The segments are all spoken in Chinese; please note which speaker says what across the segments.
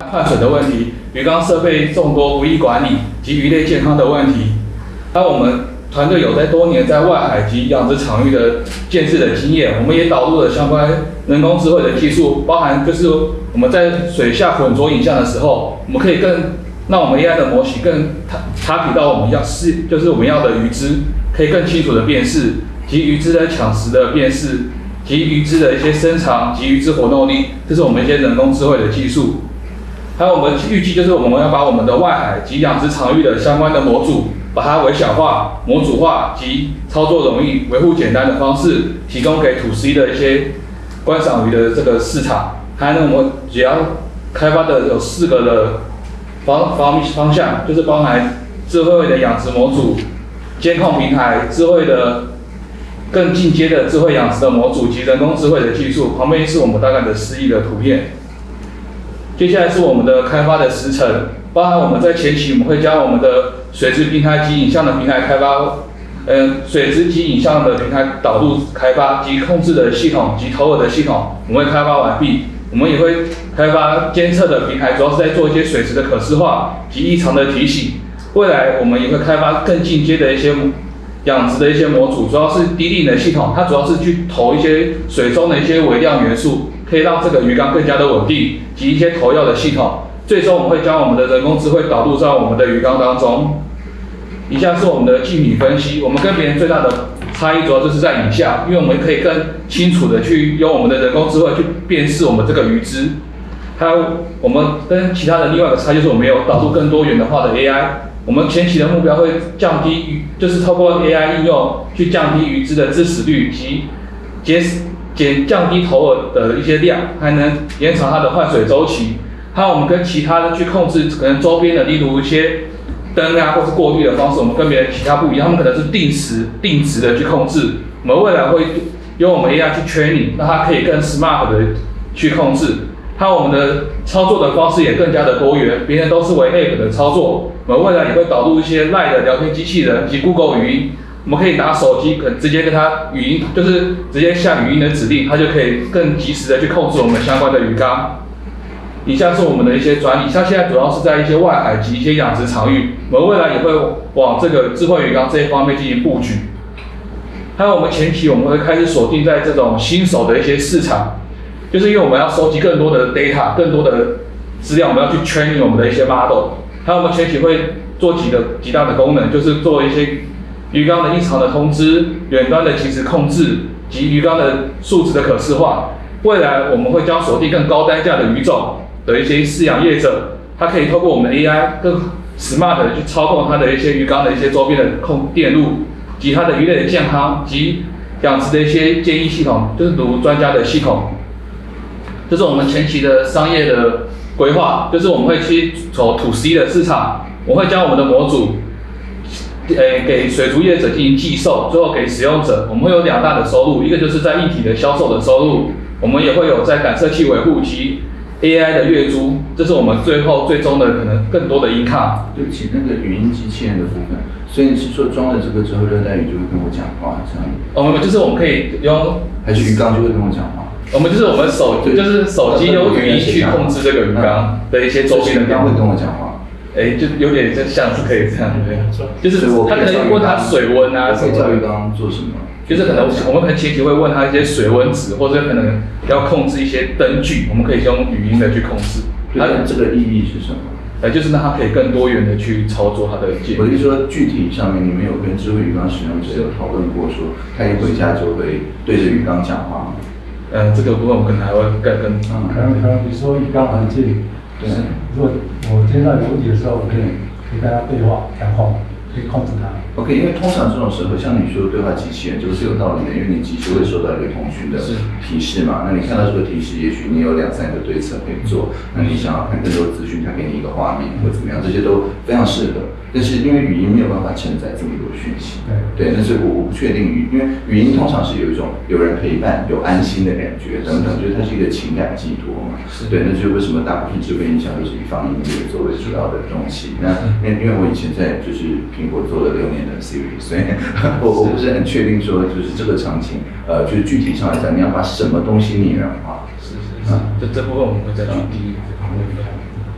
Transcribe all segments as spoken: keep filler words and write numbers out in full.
Speaker 1: 换水的问题、鱼缸设备众多不易管理及鱼类健康的问题。还有我们团队有在多年在外海及养殖场域的建制的经验，我们也导入了相关人工智慧的技术，包含就是我们在水下混浊影像的时候，我们可以更让我们 A I 的模型更查比到我们要是就是我们要的鱼只，可以更清楚的辨识及鱼只的抢食的辨识。及鱼只的一些身长及鱼只活动力，这是我们一些人工智慧的技术。还有我们预计就是我们要把我们的外海及养殖场域的相关的模组，把它微小化、模组化及操作容易、维护简单的方式，提供给土 C 的一些观赏鱼的这个市场。还有呢，我们只要开发的有四个的方方方向，就是包含智慧的养殖模组、监控平台、智慧的。更进阶的智慧养殖的模组及人工智慧的技术，旁边是我们大概的示意的图片。接下来是我们的开发的时程，包含我们在前期我们会将我们的水质平台及影像的平台开发，嗯，水质及影像的平台导入开发及控制的系统及投饵的系统，我们会开发完毕。我们也会开发监测的平台，主要是在做一些水质的可视化及异常的提醒。未来我们也会开发更进阶的一些。养殖的一些模组主要是低磷的系统，它主要是去投一些水中的一些微量元素，可以让这个鱼缸更加的稳定及一些投药的系统。最终我们会将我们的人工智慧导入在我们的鱼缸当中。以下是我们的净米分析，我们跟别人最大的差异主要就是在影像，因为我们可以更清楚的去用我们的人工智慧去辨识我们这个鱼只。还有我们跟其他的另外一个差异就是我们有导入更多元的化的 A I。我们前期的目标会降低鱼，就是透过 A I 应用去降低鱼只的致死率及减减降低投饵的一些量，还能延长它的换水周期。还有我们跟其他的去控制可能周边的，例如一些灯啊或是过滤的方式，我们跟别人其他不一样，他们可能是定时定值的去控制。我们未来会用我们 A I 去 training， 让它可以更 smart 的去控制。还有我们的操作的方式也更加的多元，别人都是为 App 的操作，我们未来也会导入一些 Line 的聊天机器人及 Google 语音，我们可以拿手机可直接跟它语音，就是直接下语音的指令，它就可以更及时的去控制我们相关的鱼缸。以下是我们的一些专利，像现在主要是在一些外海及一些养殖场域，我们未来也会往这个智慧鱼缸这一方面进行布局。还有我们前期我们会开始锁定在这种新手的一些市场。就是因为我们要收集更多的 data， 更多的资料，我们要去 training 我们的一些 model。还有我们前期会做几个极大的功能，就是做一些鱼缸的异常的通知、远端的即时控制及鱼缸的数值的可视化。未来我们会将锁定更高单价的鱼种的一些饲养业者，它可以透过我们的 A I 更 smart 的去操控它的一些鱼缸的一些周边的控电路及它的鱼类的健康及养殖的一些建议系统，就是如专家的系统。这是我们前期的商业的规划，就是我们会去走土 C 的市场，我会将我们的模组，呃，给水族业者进行寄售，最后给使用者，我们会有两大的收入，一个就是在一体的销售的收入，我们也会有在感测器维护及 A I 的月租，这是我们最后最终的可能更多的 income。
Speaker 2: 对不起，那个语音机器人的部分，所以你是说装了这个之后，热带鱼就会跟我讲话，这样？
Speaker 1: 我们就是我们可以用，
Speaker 2: 还是鱼缸就会跟我讲话？
Speaker 1: 我们就是我们手就是手机用语音去控制这个鱼缸的一些周边的。
Speaker 2: 鱼缸会跟我讲话。
Speaker 1: 哎，就有点像是可以这样，对，就是他可能问他水温啊什么的。
Speaker 2: 叫鱼缸做什么？
Speaker 1: 就是可能我们可能前期会问他一些水温值，或者可能要控制一些灯具，我们可以用语音的去控制。
Speaker 2: 它的这个意义是什么？
Speaker 1: 呃，就是让它可以更多元的去操作它的界面。
Speaker 2: 我是说，具体上面你们有跟智慧鱼缸使用者有讨论过说，他一回家就会对着鱼缸讲话吗？
Speaker 1: 嗯，这个部分我可能还会更跟。
Speaker 3: 嗯，可能可能比如说鱼缸环境，对，如果我今天在游底的时候，我可以可以跟他对话讲话，可以控制他。
Speaker 2: OK， 因为通常这种时候，像你说对话机器人，这个是有道理的，因为你即时会收到一个通讯的提示嘛。那你看到这个提示，也许你有两三个对策可以做。那你想要看更多资讯，它给你一个画面或怎么样，这些都非常适合。但是因为语音没有办法承载这么多讯息，对，那所以我我不确定语，因为语音通常是有一种有人陪伴、有安心的感觉等等，就是它是一个情感寄托嘛。对，那就是为什么大部分智慧音响都是以放音乐作为主要的东西。那因为我以前在就是苹果做了六年的 Siri， 所以我我不是很确定说就是这个场景，呃，就是具体上来讲，你要把什么东西拟人化。
Speaker 1: 是是是，这这部分我们会再去第一方面。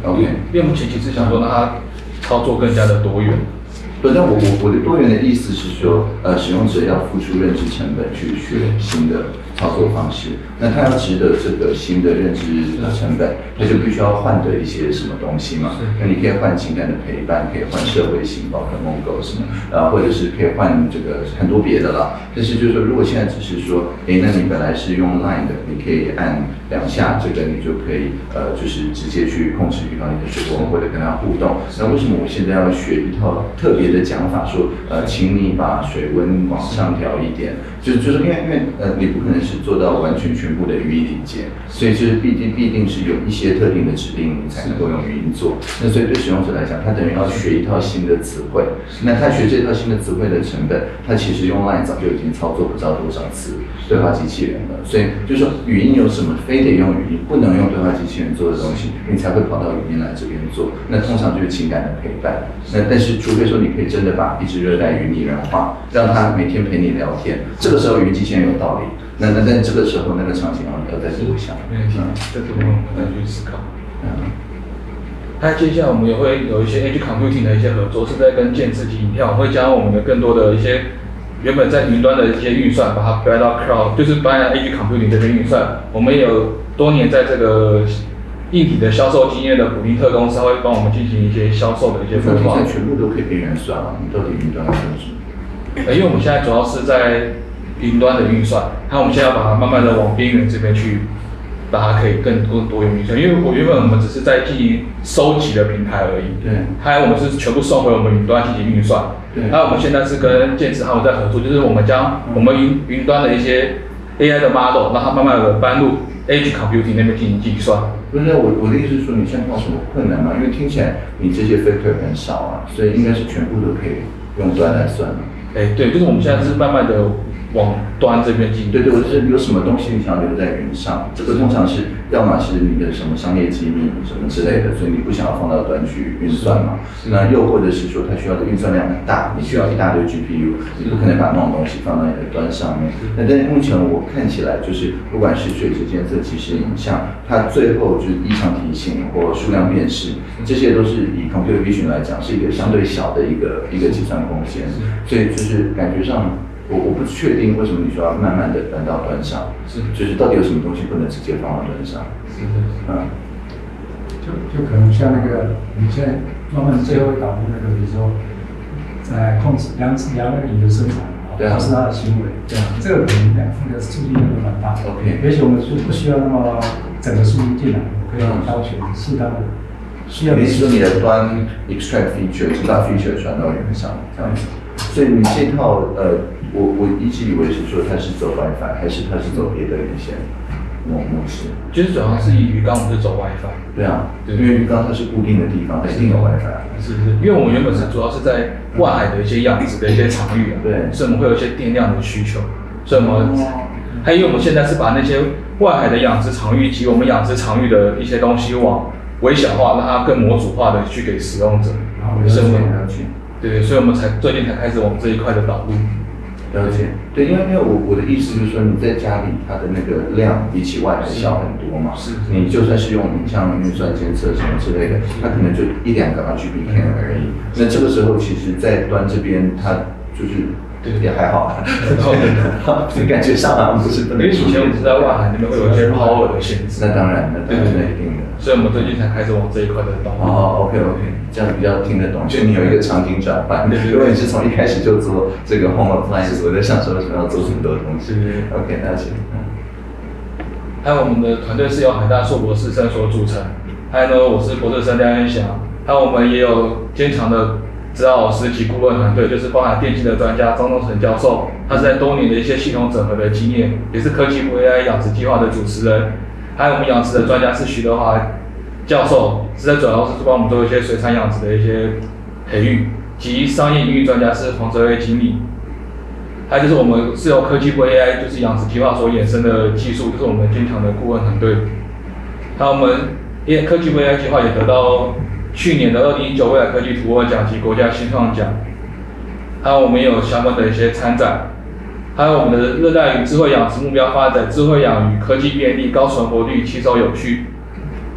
Speaker 2: OK，
Speaker 1: 因为目前其实想说让它操作更加的多元。
Speaker 2: 对，但我我我的多元的意思是说，呃，使用者要付出认知成本去学新的操作方式，那他要值得这个新的认知成本，他就必须要换得一些什么东西嘛？那你可以换情感的陪伴，可以换社会性，宝可梦狗什么，啊，或者是可以换这个很多别的啦。但是就是说，如果现在只是说，哎，那你本来是用 Line 的，你可以按两下，这个你就可以呃，就是直接去控制遇到你的水温或者跟它互动。那为什么我现在要学一套特别的讲法，说呃，请你把水温往上调一点？就就是因为因为呃，你不可能是做到完全全部的语义理解，所以就是必定必定是有一些特定的指令你才能够用语音做。那所以对使用者来讲，他等于要学一套新的词汇。那他学这套新的词汇的成本，他其实用 Line 早就已经操作不知道多少次对话机器人了。所以就是说，语音有什么非得用语音，不能用对话机器人做的东西，你才会跑到语音来这边做。那通常就是情感的陪伴。那但是除非说你可以真的把一只热带鱼拟人化，让它每天陪你聊天，这个时候语音机器人有道理。那那但这个时候那个场景要要再多想，
Speaker 1: 没问题，这部分我们再去思考。嗯，那接下来我们也会有一些 Edge Computing 的一些合作，是在跟建智及影片，我会将我们的更多的一些原本在云端的一些运算，把它搬到 Cloud， 就是搬到 Edge Computing 这边运算。我们也有多年在这个硬体的销售经验的普利特公司，它会帮我们进行一些销售的一些分化。
Speaker 2: 现在全部都可以边缘算了，你到底云端要做什么？
Speaker 1: 呃，因为我们现在主要是在云端的运算，那我们现在要把它慢慢的往边缘这边去，把它可以更多多元运算。因为我原本我们只是在进行收集的平台而已，
Speaker 2: 对，
Speaker 1: 还有我们是全部送回我们云端进行运算。
Speaker 2: 对，
Speaker 1: 那我们现在是跟建智他们在合作，就是我们将我们云云端的一些 A I 的 model， 让它慢慢的搬入 Edge Computing 那边进行计算。
Speaker 2: 不是，我我的意思是说，你现在碰到什么困难吗？因为听起来你这些 factor 很少啊，所以应该是全部都可以用端来算了。
Speaker 1: 哎，对，就是我们现在是慢慢的往端这边进。
Speaker 2: 对对，我就是有什么东西你想要留在云上，这个通常是要么是你的什么商业机密什么之类的，所以你不想要放到端去运算嘛。那又或者是说它需要的运算量很大，你需要一大堆 G P U， 你不可能把那种东西放到你的端上面。那但是目前我看起来，就是不管是水质监测、即时影像，它最后就是异常提醒或数量辨识，这些都是以 computer vision 来讲是一个相对小的一个一个计算空间，所以就是感觉上。我我不确定为什么你说要慢慢的搬到端上，是就是到底有什么东西不能直接放到端上？是的，嗯，
Speaker 3: 就就可能像那个我们现在慢慢最后导入那个，比如说在控制量量那个鱼的生产啊，
Speaker 2: 对啊，
Speaker 3: 或是它的行为，对啊，这个可能两那个数据量都蛮大的。
Speaker 2: OK，
Speaker 3: 也许我们就不需要那么整个数据进来，我可以挑选适当的需要。
Speaker 2: 你是说你的端 extract feature 知道 feature 传到云上这样子？所以你这套呃。我我一直以为是说它是走 WiFi， 还是它是走别的连线模模式？
Speaker 1: 就是主要是以鱼缸，我们是走 WiFi。
Speaker 2: 对啊，对，因为鱼缸它是固定的地方，它一定有 WiFi。
Speaker 1: 是是，因为我们原本是主要是在外海的一些养殖的一些场域啊，
Speaker 2: 对，
Speaker 1: 所以我们会有一些电量的需求，所以我们，还有我们现在是把那些外海的养殖场域及我们养殖场域的一些东西往微小化，让它更模组化的去给使用者。
Speaker 3: 生活
Speaker 2: 了解。
Speaker 1: 对对，所以我们才最近才开始往这一块的导入。
Speaker 2: 了解，对，因为因为我我的意思就是说，你在家里它的那个量比起外海小很多嘛，是，你就算是用影像运算监测什么之类的，它可能就一两个 R G B cam 而已。那这个时候，其实在端这边，它就是也还好啊，就感觉上好像不是不能。
Speaker 1: 因为以前我们是在外海那边会有一些 power 的限制。
Speaker 2: 那当然，那当然那一定的。
Speaker 1: 所以我们最近才开始往这一块的导入。
Speaker 2: 哦 ，OK OK， 这样比较听得懂，就你有一个场景转换。如果你是从一开始就做这个 home appliance， 我在想说为什么要做这么多东西。OK， 了解。
Speaker 1: 还有我们的团队是由海大硕博士生所组成，还有呢，我是博士生梁元祥，还有我们也有坚强的指导老师及顾问团队，就是包含电机的专家张东成教授，他是在多年的一些系统整合的经验，也是科技部 A I 养殖计划的主持人。还有我们养殖的专家是徐德华教授，是在主要是帮我们做一些水产养殖的一些培育，及商业营运专家是黄哲威经理。还有就是我们是由科技部 A I 就是养殖计划所衍生的技术，就是我们坚强的顾问团队。还有我们也科技部 A I 计划也得到去年的二零一九未来科技突破奖及国家新创奖。还有我们也有相关的一些参展。还有我们的热带鱼智慧养殖目标发展，智慧养鱼科技便利、高存活率、吸收有序。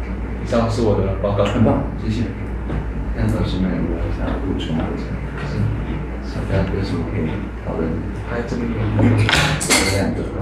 Speaker 1: 上是我的报告。
Speaker 2: 很棒，谢谢。看老师们有没有想要补充的？是，大家有什么可以讨论？
Speaker 1: 还有这个有
Speaker 2: 两个。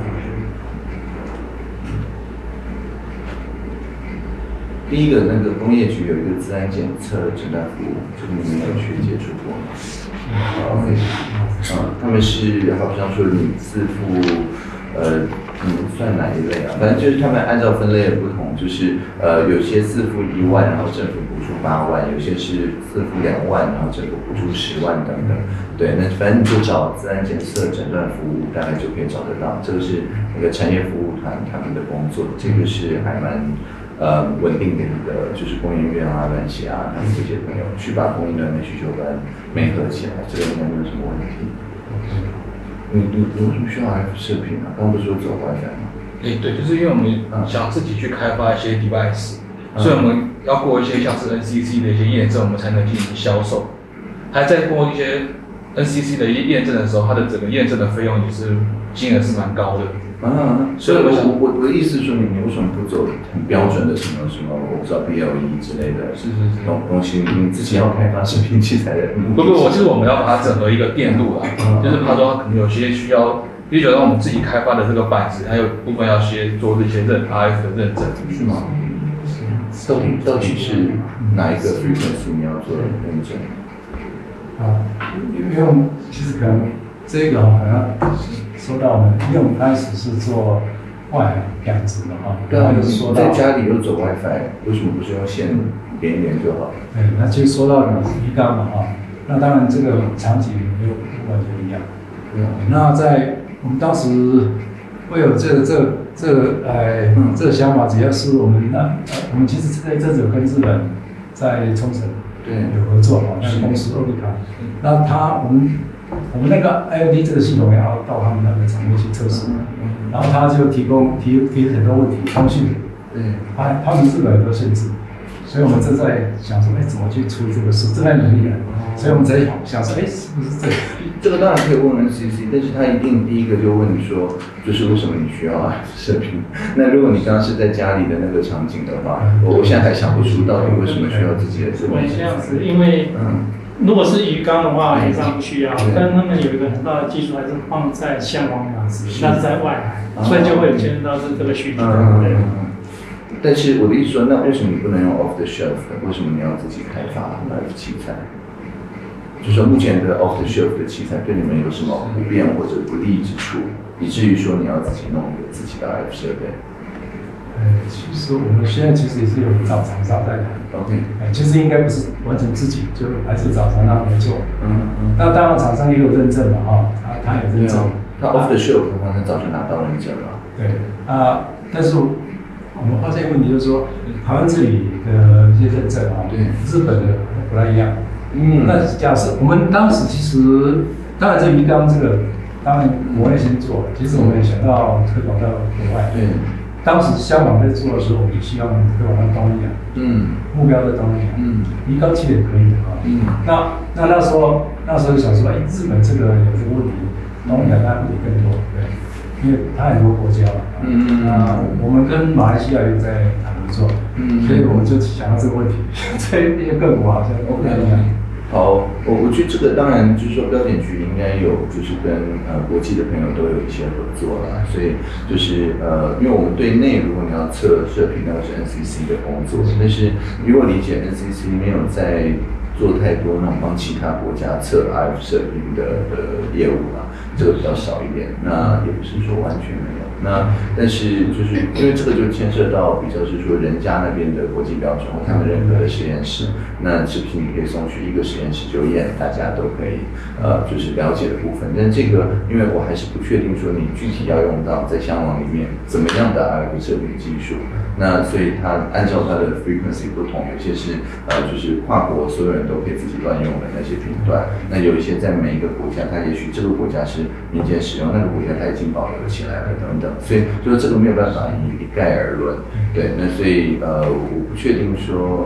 Speaker 2: 第一个，那个工业局有一个自然检测诊断服务，这个你们有去接触过吗？好 ，OK， 嗯，他们是好像说你自付，呃，嗯，算哪一类啊？反正就是他们按照分类的不同，就是呃，有些自付一万，然后政府补助八万；有些是自付两万，然后政府补助十万等等。对，那反正你就找自然检测诊断服务，大概就可以找得到。这个是那个产业服务团他们的工作，这个是还蛮。呃，稳定的一个就是供应链啊、软体啊，他们这些朋友去把供应链的需求跟媒合起来，这个应该没有什么问题。你你你为什么需要 F 射频啊？刚刚不是说走 WiFi 吗？
Speaker 1: 哎，对，就是因为我们想自己去开发一些 device，、嗯、所以我们要过一些像是 N C C 的一些验证，我们才能进行销售。还在过一些 N C C 的一些验证的时候，它的整个验证的费用也是金额是蛮高的。
Speaker 2: 啊，所以我我我我的意思是说，你你为什么不走很标准的什么什么，我不知道 B L E 之类的，
Speaker 1: 是是是，
Speaker 2: 东东西，你自己要开发视频器材的。
Speaker 1: 不不，我是我们要把它整合一个电路啦，嗯、就是他说可能有些需要，因为觉得我们自己开发的这个板子，还有部分要先做这些认 R F 的认证，
Speaker 2: 是吗？到底到底是哪一个 frequency 你要做认证？
Speaker 3: 啊，因为我们其实可能这个好像说到我们，因为我们开始是做外海养殖的哈，
Speaker 2: 对啊，你在家里又走 WiFi， 为什么不是用线连一连就好？
Speaker 3: 对，那其实说到鱼缸嘛哈，那当然这个场景又完全一样。
Speaker 2: 对啊，
Speaker 3: 那在我们当时会有这个这个这个呃、嗯、这个想法，主要是我们那、呃、我们其实这一阵子有跟日本在冲绳
Speaker 2: 对
Speaker 3: 有合作哈，那个公司欧利卡，那他我们。我们那个 I O T 这个系统要到他们那个厂内去测试，然后他就提供提提很多问题，通讯，
Speaker 2: 对，
Speaker 3: 他他们日本很多限制，所以我们正在想说，哎，怎么去处理这个事，正在努力啊，所以我们在想说，哎，是不是这个？
Speaker 2: 这个当然可以问 N C C， 但是他一定第一个就问你说，就是为什么你需要 F 射频？那如果你刚刚是在家里的那个场景的话，我我现在还想不出到底为什么需要自己的这个。
Speaker 4: 这样子，因为嗯。如果是鱼缸的话，鱼缸不需要，但他们有一个很大的技术还是放在箱网养殖，那是在外海，所以就会牵涉到是这个需求。对。
Speaker 2: 但是我的意思说，那为什么你不能用 off the shelf？ 为什么你要自己开发那个器材？就说目前的 off the shelf 的器材对你们有什么不便或者不利之处，以至于说你要自己弄一个自己的 F 设备？
Speaker 3: 呃，其实我们现在其实也是有找厂商在的
Speaker 2: ，OK，
Speaker 3: 呃，其实应该不是完全自己，就还是找厂商合作。
Speaker 2: 嗯嗯。
Speaker 3: 那当然厂商也有认证嘛，哈，他他有认证。
Speaker 2: 他 off the shelf 的话，他早就拿到认证了。
Speaker 3: 对啊，但是我们发现一个问题就是说，台湾这里的一些认证啊，
Speaker 2: 对，
Speaker 3: 日本的不太一样。
Speaker 2: 嗯。
Speaker 3: 那假设我们当时其实，当然这鱼缸这个，当然国内先做，其实我们也想到推广到国外。
Speaker 2: 对。
Speaker 3: 当时香港在做的时候，我们就希望推广到东南亚，嗯，目标在东南亚，嗯，鱼缸其实也可以的啊，嗯，那那那时候那时候想说，哎，日本这个有这个问题，东南亚它问题更多，对，因为它很多国家嘛，嗯嗯，那我们跟马来西亚也在谈合作，嗯，所以我们就想到这个问题，这因为各国好像都不太一样。
Speaker 2: 好，我我觉得这个当然就是说标检局应该有就是跟呃国际的朋友都有一些合作啦，所以就是呃因为我们对内如果你要测射频，那个是 N C C 的工作，但是如果理解 N C C 没有在做太多那种帮其他国家测 R F 射频的的业务啦，这个比较少一点，那也不是说完全没有。那但是就是因为这个就牵涉到比较是说人家那边的国际标准或他们认可的实验室，那是不是你可以送去一个实验室就验，大家都可以呃就是了解的部分。但这个因为我还是不确定说你具体要用到在箱网里面怎么样的 R F 射频技术，那所以它按照它的 frequency 不同，有些是呃就是跨国所有人都可以自己乱用的那些频段，那有一些在每一个国家，它也许这个国家是民间使用，那个国家它已经保留起来了等等。所以就是这个没有办法一一概而论，对，那所以呃，我不确定说，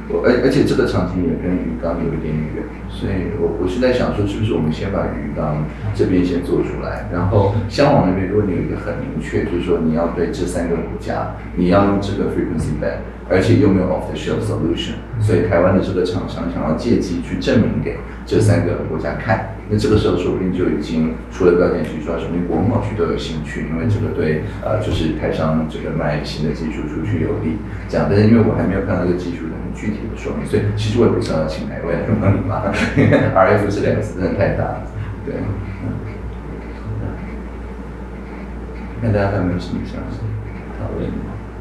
Speaker 2: 我而而且这个场景也跟鱼缸有一点远，所以我我是在想说，是不是我们先把鱼缸这边先做出来，然后香网那边，如果你有一个很明确，就是说你要对这三个国家，你要用这个 frequency band， 而且又没有 off the shelf solution， 所以台湾的这个厂商想要借机去证明给这三个国家看。那这个时候说不定就已经除了标检局之外，说不定国贸局都有兴趣，因为这个对呃就是台商这个卖新的技术出去有利。这样，但是因为我还没有看到这个技术的很具体的说明，所以其实我也不知道要请哪位来帮你嘛，因为 R F 这两个字真的太大了，对。看大家还有没有什么想讨论？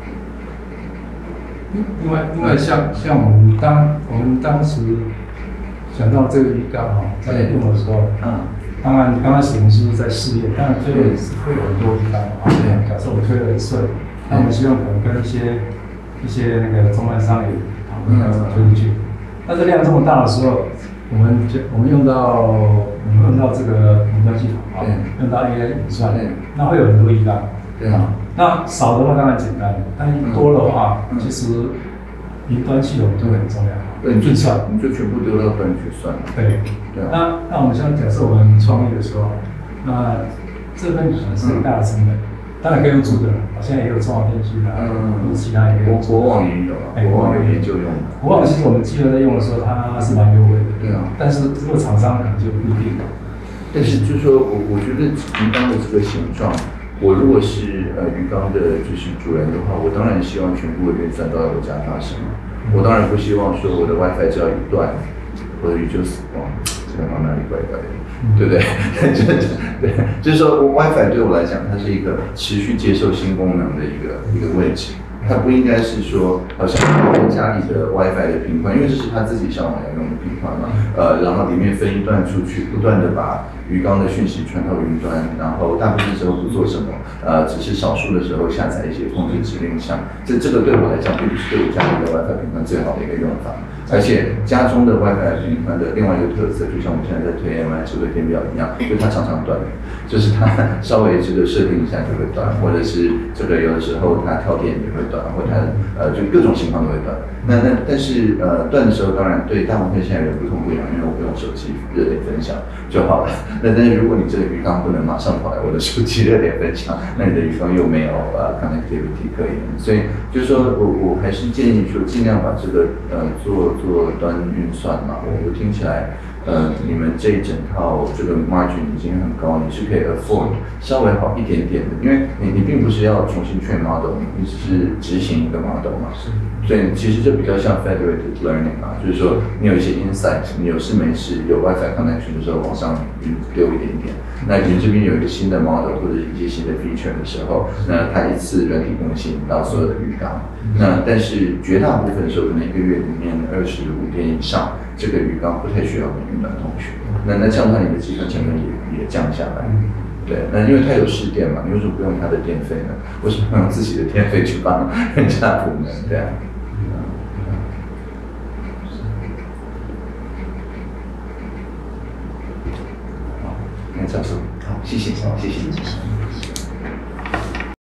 Speaker 3: 因为因为像像我们当我们当时想到这个鱼缸哈，在用的时候，嗯，当然刚开始我们是在试验，当然最后也是会有很多鱼缸啊。假设我推了一顺，那我们希望可能跟一些一些那个中盘商也讨论要怎么推进去。那这量这么大的时候，我们就我们用到我们用到这个云端系统啊，用到 A I 演算，那会有很多鱼缸。对啊，那少的话当然简单，但多的话，嗯、其实云端系统就很重要。
Speaker 2: 对，你就算，你就全部丢到端去算了。
Speaker 3: 对，对、啊。那那我们像假设我们创业的时候，那这份可能是很大的成本，嗯、当然可以用租的，现在也有中华电信啊，嗯，其他也有。
Speaker 2: 国网也有啊，国网有研究用的。
Speaker 3: 国网其实我们记得在用的时候，它是蛮优惠的。
Speaker 2: 对啊。
Speaker 3: 但是这个厂商可能就不一定。
Speaker 2: 但是就是说我我觉得鱼缸的这个形状。我如果是呃鱼缸的就是主人的话，我当然希望全部的运算都在我家发生。我当然不希望说我的 WiFi 只要一断，我的鱼就死光，这个好哪里怪怪的，对不对？对，就是说 WiFi 对我来讲，它是一个持续接受新功能的一个一个位置。它不应该是说，好像家里的 WiFi 的频宽，因为这是他自己上网要用的频宽嘛，呃，然后里面分一段出去，不断的把鱼缸的讯息传到云端，然后大部分时候不做什么，呃，只是少数的时候下载一些控制指令项。这这个对我来讲，并不是对我家里的 WiFi 频宽最好的一个用法。而且家中的 WiFi 频宽的另外一个特色，就像我们现在在推 M I 智慧电表一样，就它常常断，就是它稍微这个设定一下就会断，或者是这个有的时候它跳电也会断，或者呃就各种情况都会断。那那但是呃断的时候，当然对大部分现在人不痛不痒，因为我不用手机热点分享就好了。那但是如果你这个鱼缸不能马上跑来我的手机热点分享，那你的鱼缸又没有呃 connectivity 可言，所以就是说我我还是建议说尽量把这个呃做。做端运算嘛，我我听起来，呃，你们这一整套这个 margin 已经很高，你是可以 afford 稍微好一点点的，因为你你并不是要重新 train model， 你只是执行一个 model 嘛，所以其实这比较像 federated learning 嘛，就是说你有一些 insight， 你有事没事有 WiFi connection 的时候往上丢一点点，那你这边有一个新的 model 或者一些新的 feature 的时候，那它一次软体更新到所有的鱼缸，那但是绝大部分的时候可能一个月里面二十五天以上，这个鱼缸不太需要跟云端通讯，那那这样的话你的计算成本也也降下来。对，那因为它有市电嘛，你为什么不用它的电费呢？为什么要用自己的电费去帮人家补呢？对啊。好，那教授，好，谢谢，谢谢。